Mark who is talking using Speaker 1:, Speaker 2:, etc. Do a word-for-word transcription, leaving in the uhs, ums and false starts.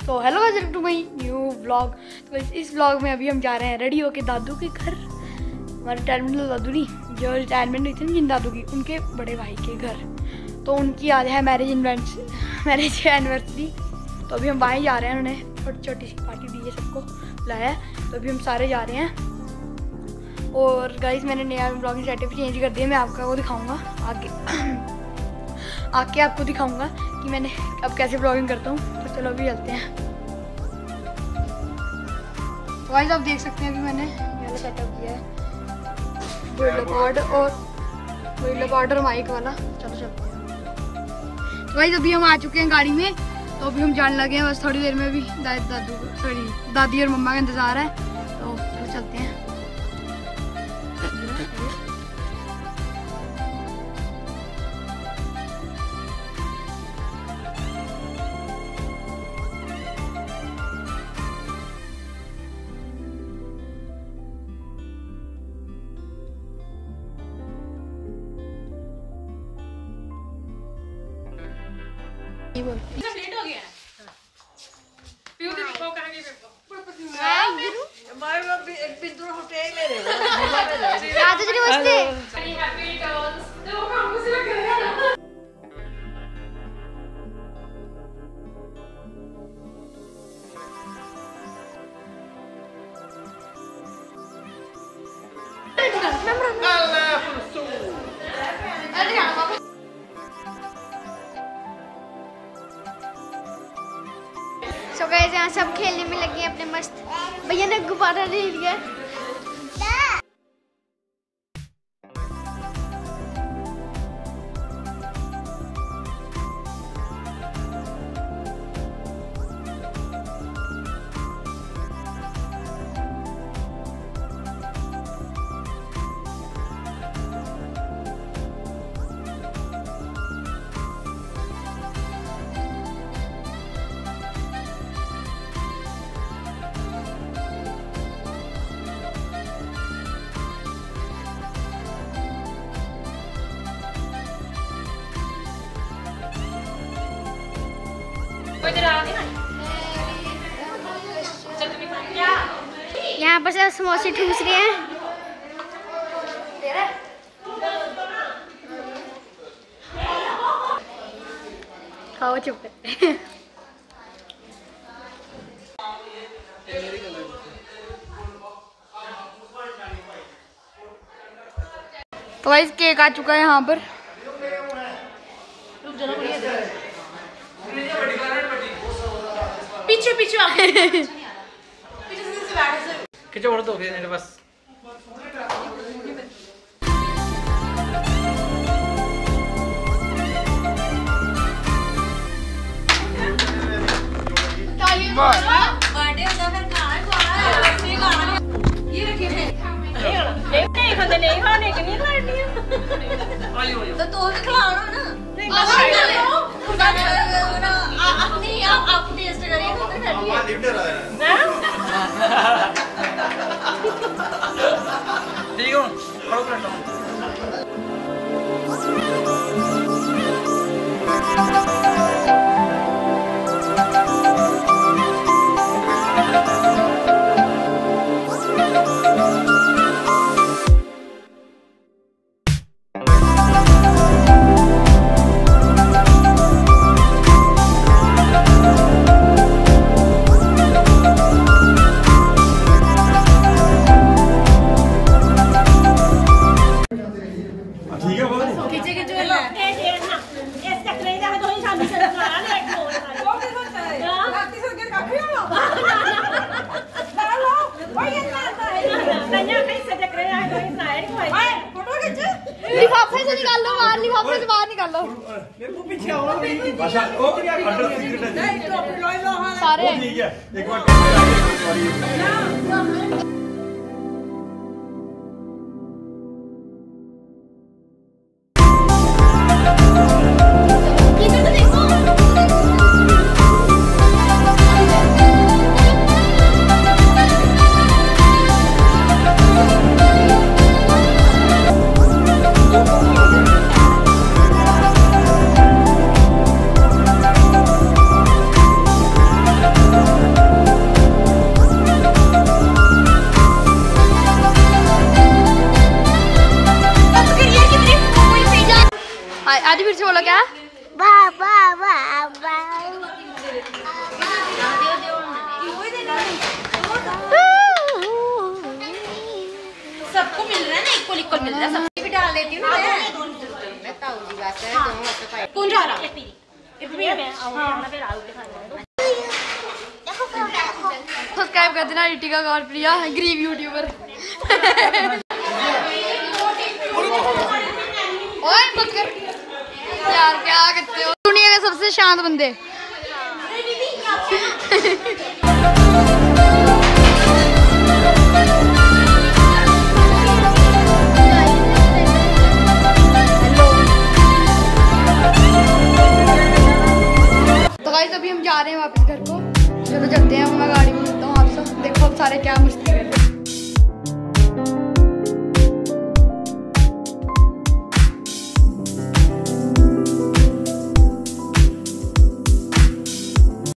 Speaker 1: So hello guys, welcome to my new vlog. तो इस vlog में अभी हम जा रहे हैं रेडी होके दादू के घर। हमारे रिटायरमेंट दादू नहीं, जो रिटायरमेंट हुई थी ना जिन दादू की, उनके बड़े भाई के घर। तो उनकी आज है मैरिज मैरिज एनिवर्सरी। तो अभी हम वहीं जा रहे हैं। उन्होंने छोटी छोटी सी पार्टी दी है, सबको बुलाया है। तो अभी हम सारे जा रहे हैं। और गाइस मैंने नया ब्लॉगिंग सेटअप चेंज कर दिया। मैं आपका वो दिखाऊँगा आगे आके आपको दिखाऊंगा कि मैंने अब कैसे ब्लॉगिंग करता हूँ। तो चलो अभी चलते हैं। तो गाइस आप देख सकते हैं कि मैंने ये सेटअप किया है, वीडियो कार्ड और वीडियो कार्ड और माइक वाला। चलो चलते हैं। तो गाइस अभी हम आ चुके हैं गाड़ी में। तो अभी हम जाने लगे हैं, बस थोड़ी देर में भी दादी दादू सॉरी दादी और मम्मा का इंतज़ार है। तो चलो चलते हैं।
Speaker 2: लेट हो गया पीऊ दी दिखाओ कहां गई
Speaker 3: मैं मैं एक बिंदु होटल ले रहे
Speaker 1: दादू जी नमस्ते।
Speaker 2: हैप्पी रिटर्न्स तो काम से लग रहा है।
Speaker 4: सो गाइस यहाँ सब खेलने में लगे हैं अपने मस्त। भैया ने गुब्बारा ले लिया। यहाँ पर सब समोसे ठूस रहे हैं।
Speaker 1: खाओ चुप करते। तो गाइस केक आ चुका है यहाँ पर।
Speaker 2: पीछे पीछे आ पीछे से बैठ से
Speaker 3: खिंचो और दो मेरे बस
Speaker 2: बर्थडे होता फिर खाना खाना नहीं खाना ये रखे थे नहीं नहीं खाते नहीं खाने के नहीं खानी तो तो भी खिलाओ ना नहीं अपनी आप आप टेस्ट करिए तो
Speaker 3: ठीक हो खड़ो कर
Speaker 1: लिफाफे से निकाल लो बाहर, लिफाफे से बाहर निकाल लो।
Speaker 3: मेरे को पीछे आओ अच्छा ओ अंडर सीक्रेट है
Speaker 1: सारे
Speaker 3: ठीक है एक बार
Speaker 4: Bye.
Speaker 2: एक को मिल रहा सब भी डाल देती हूं मैं ताऊ जी बात है दोनों वास्ते खाए कौन जा रहा है ये भी मैं आऊंगा फिर आलू के खाने
Speaker 1: सब्सक्राइब कर देना रिटिका गौर प्रिया गरीब यूट्यूबर ओए मत कर यार क्या करते हो दुनिया के सबसे शांत बंदे तो गाइस अभी हम जा रहे हैं वापस घर को। चलो चलते हैं। मैं गाड़ी में चलता हूँ आप सब देखो अब सारे क्या मस्ती